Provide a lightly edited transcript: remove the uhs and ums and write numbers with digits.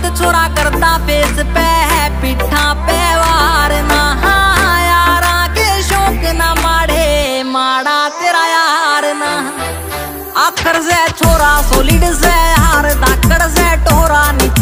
छोरा करता फेस पे है पिठा पे वार ना यारा के शौक ना माड़े माड़ा तेरा यार ना आखर से छोरा सॉलिड से हार धाकड़ से टोरा।